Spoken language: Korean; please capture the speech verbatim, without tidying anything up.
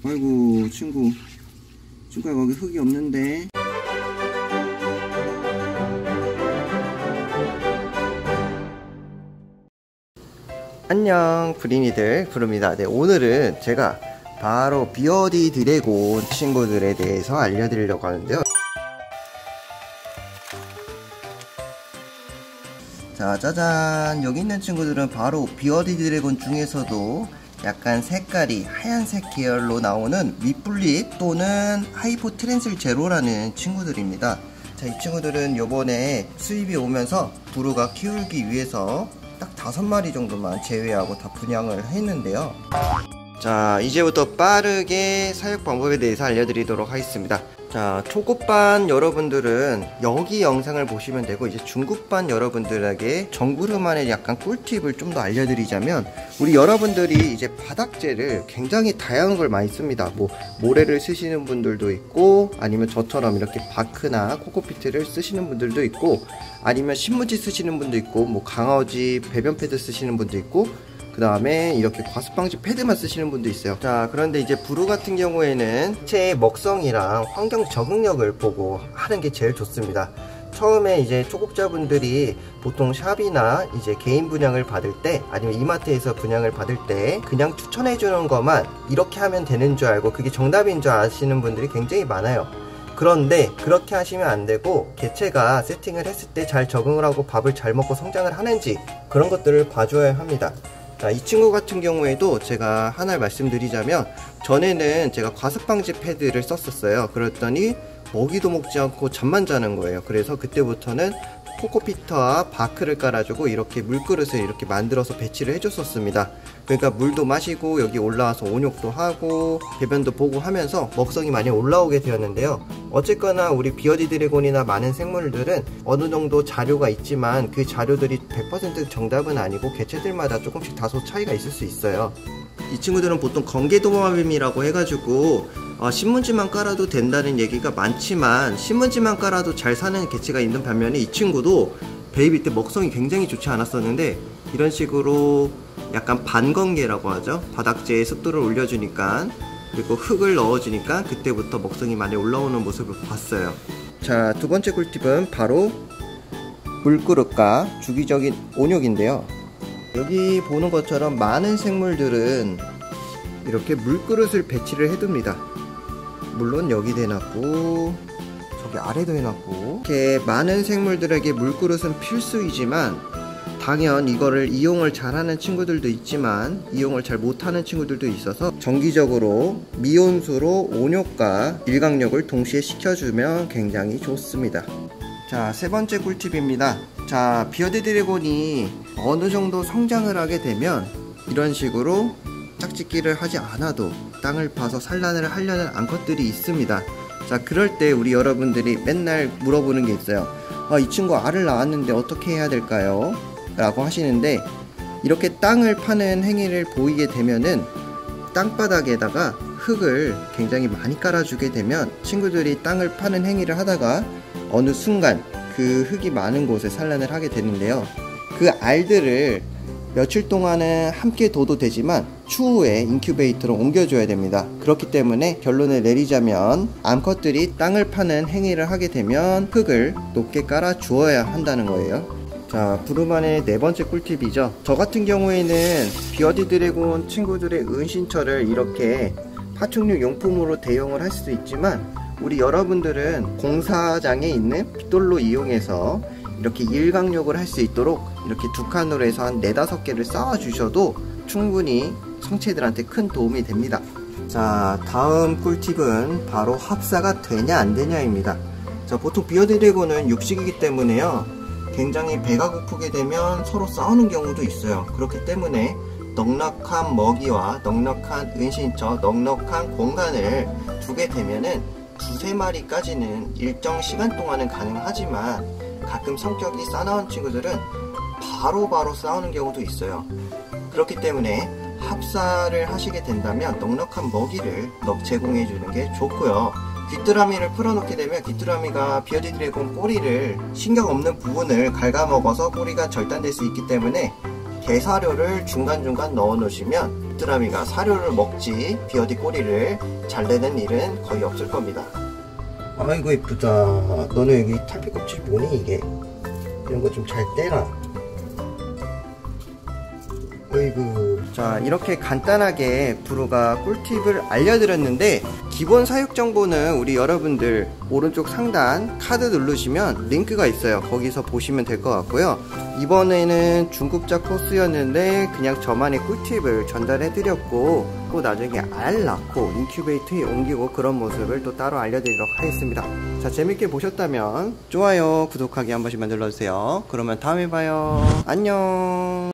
아이고 친구, 친구야 거기 흙이 없는데. 안녕 브린이들, 부릅니다. 네, 오늘은 제가 바로 비어디 드래곤 친구들에 대해서 알려드리려고 하는데요. 자, 짜잔! 여기 있는 친구들은 바로 비어디 드래곤 중에서도 약간 색깔이 하얀색 계열로 나오는 윗블립 또는 하이포 트랜슬 제로라는 친구들입니다. 자, 이 친구들은 요번에 수입이 오면서 부루가 키우기 위해서 딱 다섯 마리 정도만 제외하고 다 분양을 했는데요. 자, 이제부터 빠르게 사육 방법에 대해서 알려드리도록 하겠습니다. 자, 초급반 여러분들은 여기 영상을 보시면 되고, 이제 중급반 여러분들에게 정구르만의 약간 꿀팁을 좀 더 알려드리자면, 우리 여러분들이 이제 바닥재를 굉장히 다양한 걸 많이 씁니다. 뭐 모래를 쓰시는 분들도 있고, 아니면 저처럼 이렇게 바크나 코코피트를 쓰시는 분들도 있고, 아니면 신문지 쓰시는 분도 있고, 뭐 강아지 배변 패드 쓰시는 분도 있고, 그 다음에 이렇게 과습방지 패드만 쓰시는 분도 있어요. 자, 그런데 이제 부루 같은 경우에는 채의 먹성이랑 환경 적응력을 보고 하는 게 제일 좋습니다. 처음에 이제 초급자분들이 보통 샵이나 이제 개인 분양을 받을 때, 아니면 이마트에서 분양을 받을 때 그냥 추천해 주는 것만 이렇게 하면 되는 줄 알고 그게 정답인 줄 아시는 분들이 굉장히 많아요. 그런데 그렇게 하시면 안 되고, 개체가 세팅을 했을 때 잘 적응을 하고 밥을 잘 먹고 성장을 하는지 그런 것들을 봐줘야 합니다. 자, 이 친구 같은 경우에도 제가 하나 말씀드리자면, 전에는 제가 과습방지 패드를 썼었어요. 그랬더니 먹이도 먹지 않고 잠만 자는 거예요. 그래서 그때부터는 코코피터와 바크를 깔아주고 이렇게 물그릇을 이렇게 만들어서 배치를 해줬었습니다. 그러니까 물도 마시고 여기 올라와서 온욕도 하고 배변도 보고 하면서 먹성이 많이 올라오게 되었는데요. 어쨌거나 우리 비어디 드래곤이나 많은 생물들은 어느 정도 자료가 있지만 그 자료들이 백 퍼센트 정답은 아니고 개체들마다 조금씩 다소 차이가 있을 수 있어요. 이 친구들은 보통 건개도마뱀이라고 해가지고 어, 신문지만 깔아도 된다는 얘기가 많지만, 신문지만 깔아도 잘 사는 개체가 있는 반면에 이 친구도 베이비 때 먹성이 굉장히 좋지 않았었는데, 이런 식으로 약간 반건개라고 하죠. 바닥재에 습도를 올려주니까, 그리고 흙을 넣어주니까 그때부터 먹성이 많이 올라오는 모습을 봤어요. 자, 두 번째 꿀팁은 바로 물그릇과 주기적인 온욕인데요. 여기 보는 것처럼 많은 생물들은 이렇게 물그릇을 배치를 해둡니다. 물론 여기도 해놨고 저기 아래도 해놨고, 이렇게 많은 생물들에게 물그릇은 필수이지만, 당연 이거를 이용을 잘하는 친구들도 있지만 이용을 잘 못하는 친구들도 있어서 정기적으로 미온수로 온욕과 일광욕을 동시에 시켜주면 굉장히 좋습니다. 자, 세 번째 꿀팁입니다. 자, 비어디 드래곤이 어느 정도 성장을 하게 되면 이런 식으로 짝짓기를 하지 않아도 땅을 파서 산란을 하려는 암컷들이 있습니다. 자, 그럴 때 우리 여러분들이 맨날 물어보는 게 있어요. 아, 이 친구 알을 낳았는데 어떻게 해야 될까요? 라고 하시는데, 이렇게 땅을 파는 행위를 보이게 되면은 땅바닥에다가 흙을 굉장히 많이 깔아주게 되면 친구들이 땅을 파는 행위를 하다가 어느 순간 그 흙이 많은 곳에 산란을 하게 되는데요. 그 알들을 며칠 동안은 함께 둬도 되지만 추후에 인큐베이터로 옮겨줘야 됩니다. 그렇기 때문에 결론을 내리자면 암컷들이 땅을 파는 행위를 하게 되면 흙을 높게 깔아 주어야 한다는 거예요. 자, 부루만의 네 번째 꿀팁이죠. 저 같은 경우에는 비어디 드래곤 친구들의 은신처를 이렇게 파충류 용품으로 대용을 할 수도 있지만, 우리 여러분들은 공사장에 있는 빗돌로 이용해서 이렇게 일광욕을 할 수 있도록 이렇게 두 칸으로 해서 한 네다섯 개를 쌓아 주셔도 충분히 성체들한테 큰 도움이 됩니다. 자, 다음 꿀팁은 바로 합사가 되냐 안 되냐입니다. 자, 보통 비어디 드래곤은 육식이기 때문에요, 굉장히 배가 고프게 되면 서로 싸우는 경우도 있어요. 그렇기 때문에 넉넉한 먹이와 넉넉한 은신처, 넉넉한 공간을 두게 되면은 두세 마리까지는 일정 시간 동안은 가능하지만, 가끔 성격이 싸나운 친구들은 바로바로 바로 싸우는 경우도 있어요. 그렇기 때문에 합사를 하시게 된다면 넉넉한 먹이를 제공해 주는 게 좋고요. 귀뚜라미를 풀어놓게 되면 귀뚜라미가 비어디 드래곤 꼬리를, 신경 없는 부분을 갉아먹어서 꼬리가 절단될 수 있기 때문에 개사료를 중간중간 넣어 놓으시면 집드라미가 사료를 먹지 비어디 꼬리를 잘 내는 일은 거의 없을 겁니다. 아이고 이쁘다. 너는 여기 탈피 껍질 뭐니 이게? 이런 거 좀 잘 떼라. 어이구. 자, 이렇게 간단하게 브루가 꿀팁을 알려드렸는데, 기본 사육 정보는 우리 여러분들 오른쪽 상단 카드 누르시면 링크가 있어요. 거기서 보시면 될 것 같고요. 이번에는 중급자 코스였는데 그냥 저만의 꿀팁을 전달해드렸고, 또 나중에 알 낳고 인큐베이터에 옮기고 그런 모습을 또 따로 알려드리도록 하겠습니다. 자, 재밌게 보셨다면 좋아요, 구독하기 한 번씩만 눌러주세요. 그러면 다음에 봐요. 안녕.